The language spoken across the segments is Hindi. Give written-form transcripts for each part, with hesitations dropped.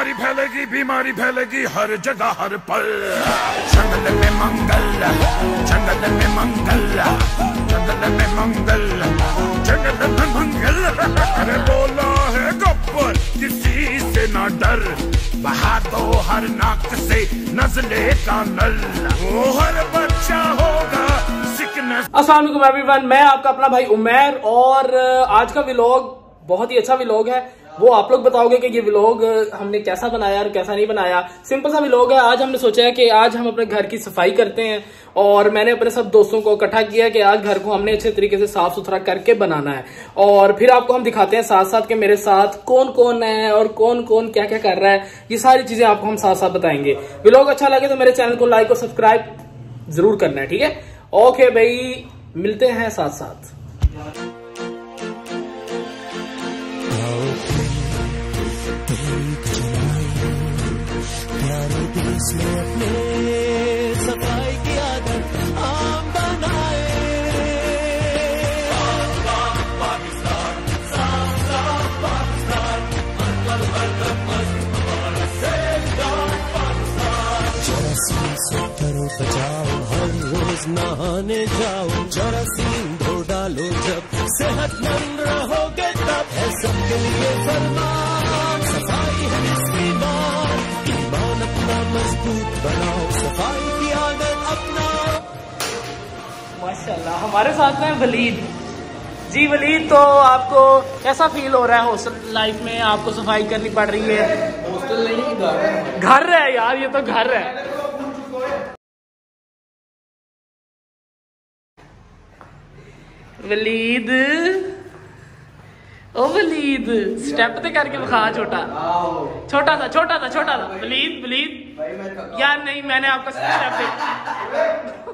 बीमारी फैलेगी हर जगह हर पल। जंगल में मंगल, जंगल में मंगल, जंगल में मंगल, जंगल में मंगल। अरे बोला है गब्बर किसी से ना डर, बहा दो हर नाक से नज़ले का नल, वो हर बच्चा होगा सिकनेस। अस्सलाम वालेकुम एवरीवन, मैं आपका अपना भाई उमैर और आज का व्लॉग बहुत ही अच्छा व्लॉग है। वो आप लोग बताओगे कि ये व्लॉग हमने कैसा बनाया और कैसा नहीं बनाया। सिंपल सा व्लॉग है। आज हमने सोचा है कि आज हम अपने घर की सफाई करते हैं और मैंने अपने सब दोस्तों को इकट्ठा किया कि आज घर को हमने अच्छे तरीके से साफ सुथरा करके बनाना है और फिर आपको हम दिखाते हैं साथ साथ कि मेरे साथ कौन कौन है और कौन कौन क्या क्या कर रहा है। ये सारी चीजें आपको हम साथ साथ बताएंगे। व्लॉग अच्छा लगे तो मेरे चैनल को लाइक और सब्सक्राइब जरूर करना है, ठीक है? ओके भाई, मिलते हैं साथ साथ। सफाई की आदत हम बनाए। करो बचाओ, हर रोज नहाने जाओ, जरासीम धो डालो, जब सेहतमंद रहोगे तब है सबके लिए फरमान। सफाई है इसकी मान, ईमान अपना मजबूत बनाओ, सफाई की आदत अपनाओ। माशाल्लाह, हमारे साथ में वलीद जी। वलीद, तो आपको कैसा फील हो रहा है हॉस्टल लाइफ में? आपको सफाई करनी पड़ रही है? हॉस्टल नहीं, घर है। घर है यार, ये तो घर है। वलीद, ओ वलीद, स्टेप ते करके बखा। छोटा छोटा सा, छोटा सा, छोटा सा। वलीद, वलीद यार नहीं, मैंने आपका स्टेप दे।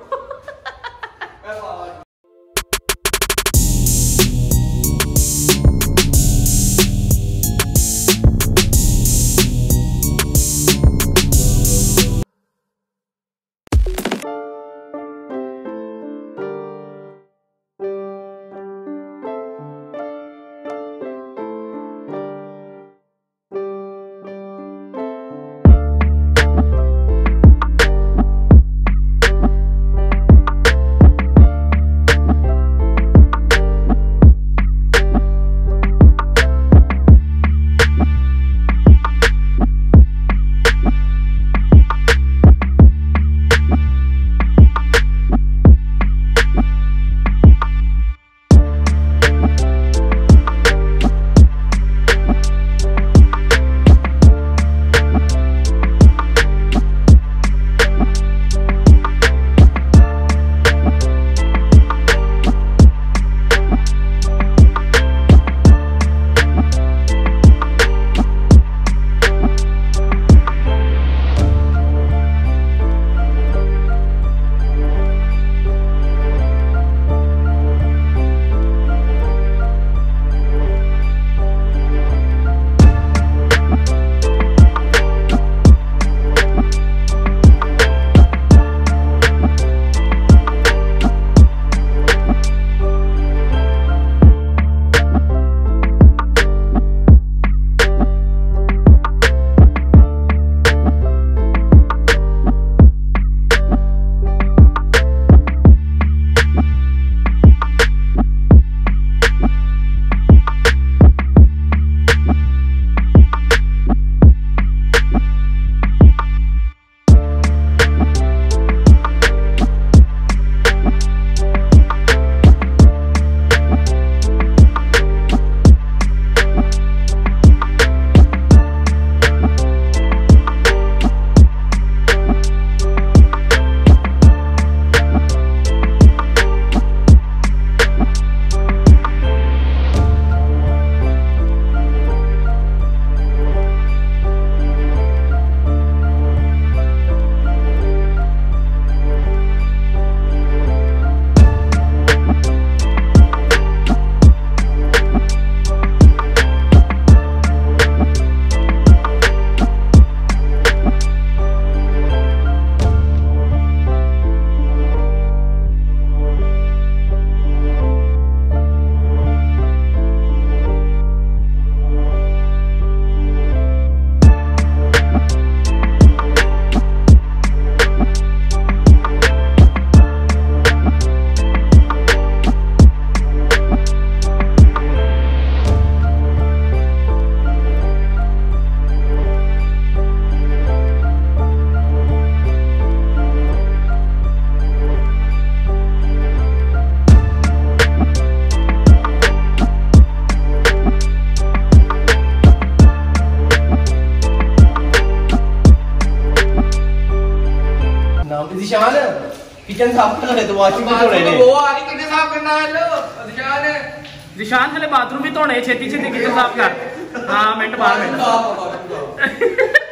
किचन साफ करना है तो वॉशिंग में धोने ने वो आ रही किचन साफ करना है लो निशान हले बाथरूम भी धोने छेती छेती किचन साफ कर। हाँ मिनट बाद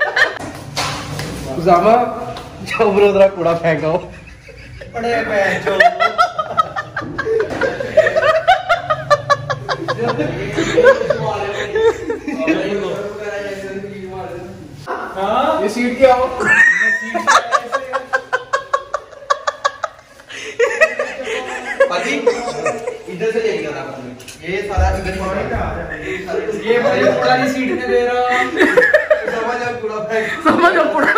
उजामा जाओ ब्रो जरा कूड़ा फेंको बड़े पैर जो हाँ ये सीट क्या हो पाजी इधर से लेके जाना ये सारा ये भाई पुरानी सीट में दे रहा समझ आ कूड़ा फेंक समझ आ कूड़ा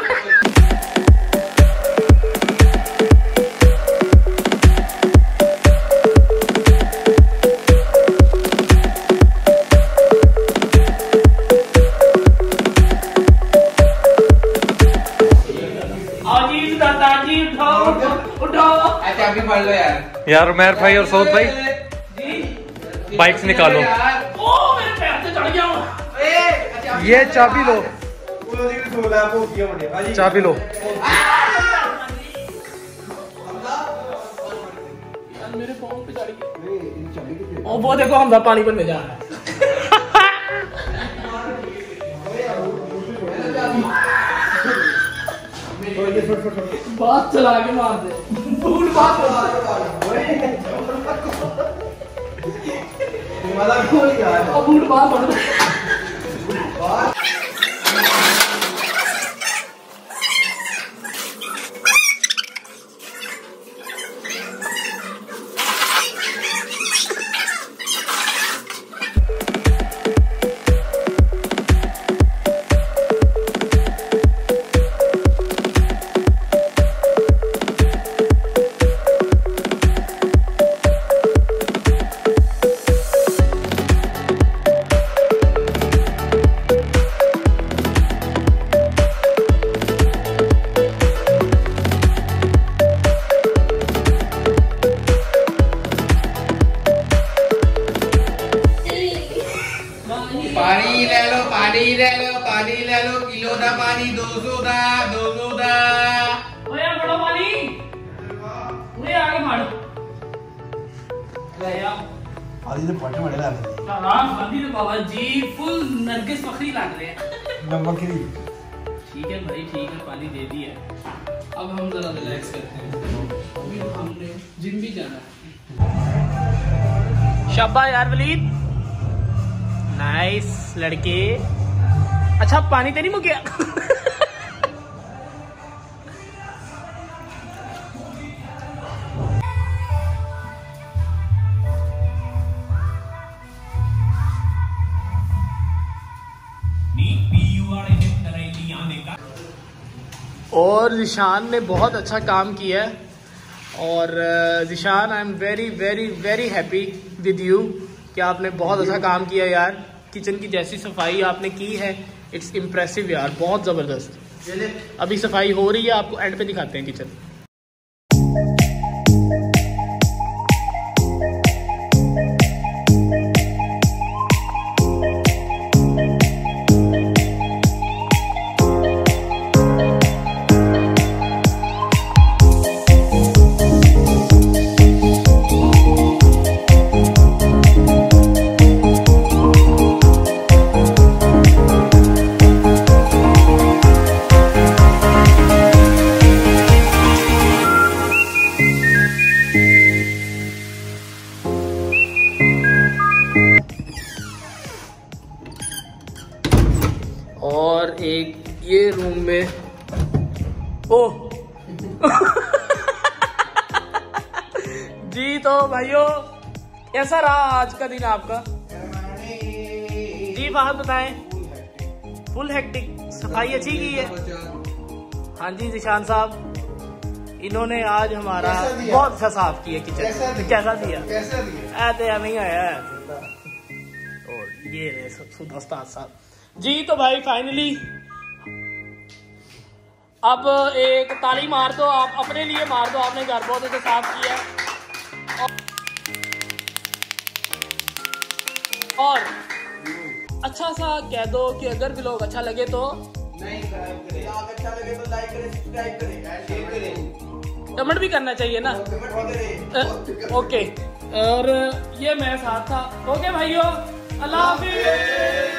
पढ़ लो यार उमैर भाई और सौद भाई बाइक्स निकालो। ओ मेरे पैर से चढ़ गया। ये चाबी लो, चाबी लो। मेरे फोन पे चढ़ गया। ओ वो देखो हमदा पानी भरने जा रहा है। बात चला के मार दे बूट बात बूट बात पानी ले लो किलो दा पानी 200 दा ओए बड़ो पानी ओए आगे मारो ले आ आदि तो पट्टे बड़े लग रहे हैं हां आदि तो बाबा जी फुल नरगिस फखरी लग रहे हैं बकरी। ठीक है भाई ठीक है पानी दे दिया। अब हम जरा रिलैक्स करते हैं। अभी हमने जिम भी जाना है। शाबाश यार वलीद नाइस लड़के। अच्छा पानी तो नहीं मुक गया। और जिशान ने बहुत अच्छा काम किया है और Zeeshan I am very very very happy with you कि आपने बहुत अच्छा काम किया यार। किचन की जैसी सफाई आपने की है इट्स इम्प्रेसिव यार, बहुत ज़बरदस्त। अभी सफाई हो रही है, आपको एंड पे दिखाते हैं किचन। और एक ये रूम में ओह जी तो भाइयों कैसा रहा आज का दिन आपका जी? बात बताएं। Full hectic. सफाई अच्छी की है? हाँ जी जिशान साहब इन्होंने आज हमारा बहुत अच्छा साफ किया किचन। कैसा दिया? ऐसे नहीं आया है। और ये रहे सब उस्ताद साहब जी। तो भाई फाइनली अब एक ताली मार दो, आप अपने लिए मार दो, आपने घर बहुत अच्छे साफ किया। और अच्छा सा कह दो कि अगर व्लॉग अच्छा लगे तो नहीं अच्छा लगे तो लाइक करें, सब्सक्राइब करें, शेयर करें। कमेंट भी करना चाहिए ना। ओके, और ये मेरे साथ था। ओके भाइयों, अल्लाह हाफिज़।